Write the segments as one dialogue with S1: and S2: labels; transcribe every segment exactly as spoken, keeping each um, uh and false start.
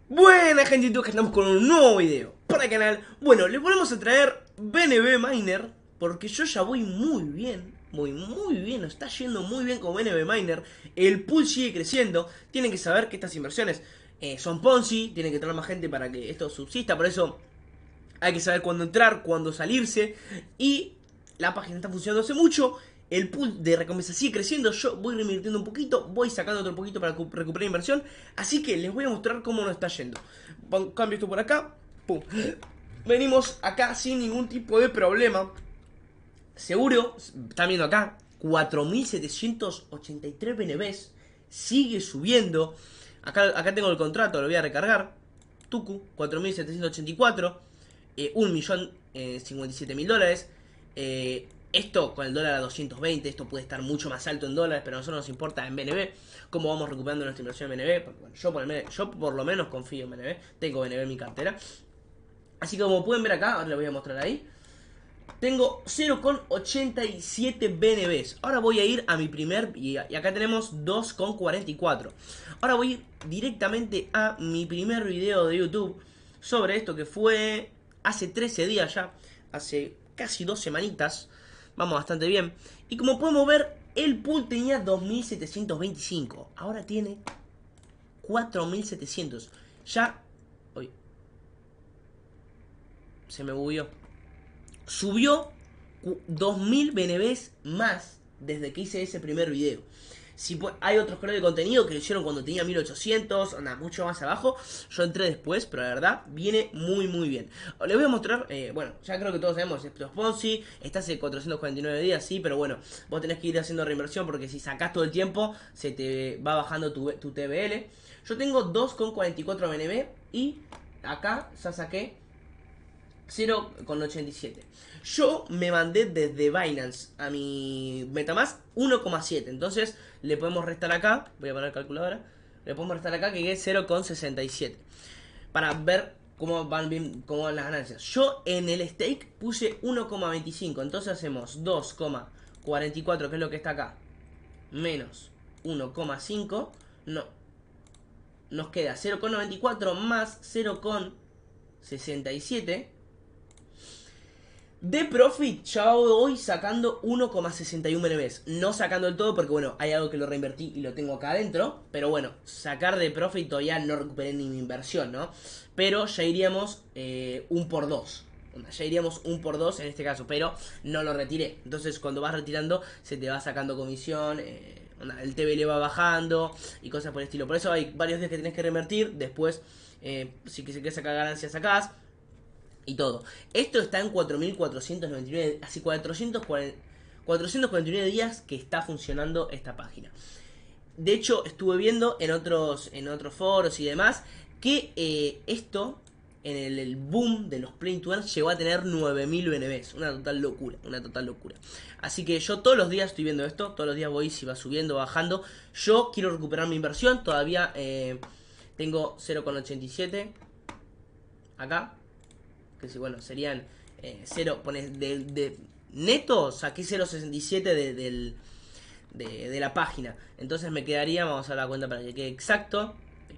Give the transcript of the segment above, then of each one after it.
S1: Buena gente, que estamos con un nuevo video para el canal. Bueno, les volvemos a traer B N B Miner, porque yo ya voy muy bien, voy muy bien, nos está yendo muy bien con B N B Miner. El pool sigue creciendo. Tienen que saber que estas inversiones eh, son Ponzi, tienen que traer más gente para que esto subsista. Por eso hay que saber cuándo entrar, cuándo salirse. Y la página está funcionando hace mucho. El pool de recompensa sigue creciendo. Yo voy reinvirtiendo un poquito, voy sacando otro poquito para recuperar inversión. Así que les voy a mostrar cómo nos está yendo. Cambio esto por acá. Pum. Venimos acá sin ningún tipo de problema. Seguro, están viendo acá, cuatro mil setecientos ochenta y tres B N Bs. Sigue subiendo. Acá, acá tengo el contrato, lo voy a recargar. Tuku, cuatro mil setecientos ochenta y cuatro. Eh, un millón cincuenta y siete mil dólares. Eh, esto con el dólar a doscientos veinte, esto puede estar mucho más alto en dólares, pero a nosotros nos importa en B N B. Cómo vamos recuperando nuestra inversión en B N B. Porque, bueno, yo, por el, yo por lo menos confío en B N B. Tengo B N B en mi cartera. Así que como pueden ver acá, ahora les voy a mostrar ahí. Tengo cero coma ochenta y siete B N Bs. Ahora voy a ir a mi primer... Y acá tenemos dos coma cuarenta y cuatro. Ahora voy a ir directamente a mi primer video de YouTube sobre esto, que fue hace trece días ya. Hace casi dos semanitas. Vamos bastante bien. Y como podemos ver, el pool tenía dos mil setecientos veinticinco. Ahora tiene cuatro mil setecientos. Ya... Uy. Se me bugueó. Subió dos mil B N Bs más desde que hice ese primer video. Si hay otros creadores de contenido que lo hicieron cuando tenía mil ochocientos, anda mucho más abajo. Yo entré después, pero la verdad viene muy muy bien. Les voy a mostrar, eh, bueno, ya creo que todos sabemos, esto es Ponzi, está hace cuatrocientos cuarenta y nueve días, sí, pero bueno, vos tenés que ir haciendo reinversión porque si sacás todo el tiempo, se te va bajando tu, tu T B L. Yo tengo dos coma cuarenta y cuatro B N B y acá ya saqué cero coma ochenta y siete. Yo me mandé desde Binance a mi Metamask uno coma siete. Entonces le podemos restar acá. Voy a poner calculadora. Le podemos restar acá que es cero coma sesenta y siete. Para ver cómo van, bien, cómo van las ganancias. Yo en el stake puse uno coma veinticinco. Entonces hacemos dos coma cuarenta y cuatro, que es lo que está acá, menos uno coma cinco. No. Nos queda cero coma noventa y cuatro más cero coma sesenta y siete. De profit ya voy sacando uno coma sesenta y uno B N Bs. No sacando el todo porque bueno, hay algo que lo reinvertí y lo tengo acá adentro. Pero bueno, sacar de profit todavía no recuperé ni mi inversión, ¿no? Pero ya iríamos eh, un por dos. Ya iríamos un por dos en este caso, pero no lo retiré. Entonces cuando vas retirando se te va sacando comisión, eh, el T B L va bajando y cosas por el estilo. Por eso hay varios días que tenés que reinvertir. Después, eh, si querés sacar ganancias, sacás. Y todo. Esto está en cuatro mil cuatrocientos noventa y nueve, así cuatrocientos cuarenta, cuatrocientos cuarenta y nueve días que está funcionando esta página. De hecho, estuve viendo en otros, en otros foros y demás que eh, esto, en el, el boom de los play to earn, llegó a tener nueve mil B N Bs. Una total locura, una total locura. Así que yo todos los días estoy viendo esto, todos los días voy si va subiendo, bajando. Yo quiero recuperar mi inversión, todavía eh, tengo cero coma ochenta y siete acá. Que si, bueno, serían eh, cero, pones de, de neto, saqué cero coma sesenta y siete de, de, de, de la página. Entonces me quedaría, vamos a dar la cuenta para que quede exacto,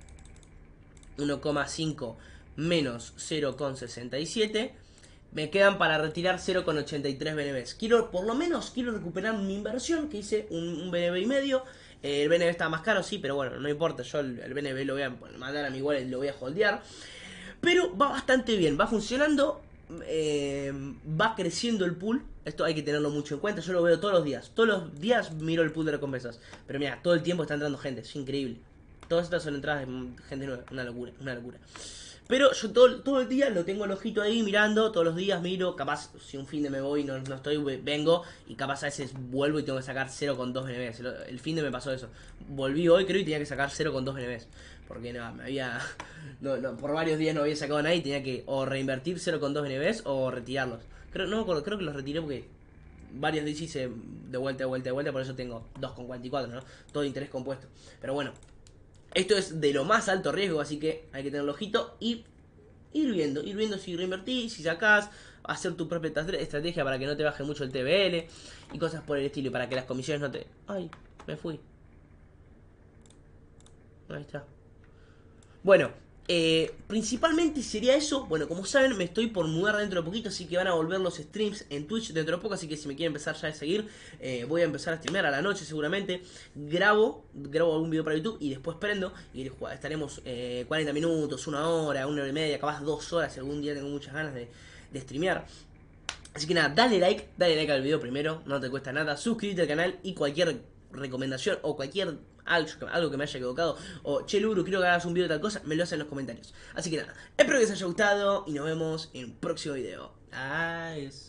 S1: uno coma cinco menos cero coma sesenta y siete. Me quedan para retirar cero coma ochenta y tres B N Bs. Quiero, por lo menos, quiero recuperar mi inversión, que hice un, un B N B y medio. Eh, el B N B está más caro, sí, pero bueno, no importa. Yo el, el B N B lo voy a mandar a mi wallet, lo voy a holdear. Pero va bastante bien, va funcionando, eh, va creciendo el pool. Esto hay que tenerlo mucho en cuenta, yo lo veo todos los días. Todos los días miro el pool de recompensas. Pero mira, todo el tiempo está entrando gente, es increíble. Todas estas son entradas de gente nueva, una locura, una locura. Pero yo todo, todo el día lo tengo el ojito ahí mirando, todos los días miro, capaz si un fin de me voy y no, no estoy, vengo y capaz a veces vuelvo y tengo que sacar cero coma dos B N Bs. El, el fin de me pasó eso. Volví hoy creo y tenía que sacar cero coma dos B N Bs. Porque no, me había... No, no, por varios días no había sacado nada y tenía que o reinvertir cero coma dos B N Bs o retirarlos. Creo, no me acuerdo, creo que los retiré porque varios días hice de vuelta, de vuelta, de vuelta, por eso tengo dos coma cuarenta y cuatro, ¿no? Todo interés compuesto. Pero bueno, esto es de lo más alto riesgo, así que hay que tenerlo ojito y ir viendo, ir viendo si reinvertís, si sacás, hacer tu propia estrategia para que no te baje mucho el T B L y cosas por el estilo, y para que las comisiones no te... Ay, me fui. Ahí está. Bueno, Eh, principalmente sería eso. Bueno, como saben, me estoy por mudar dentro de poquito, así que van a volver los streams en Twitch dentro de poco. Así que si me quieren empezar ya a seguir, eh, voy a empezar a streamear a la noche seguramente. Grabo, grabo algún video para YouTube y después prendo. Y estaremos eh, cuarenta minutos, una hora, una hora y media, capaz dos horas si algún día tengo muchas ganas de, de streamear. Así que nada, dale like, dale like al video primero, no te cuesta nada, suscríbete al canal y cualquier recomendación o cualquier algo, algo que me haya equivocado o che Luru, quiero que hagas un video de tal cosa, me lo haces en los comentarios. Así que nada, espero que les haya gustado y nos vemos en un próximo video. Adiós.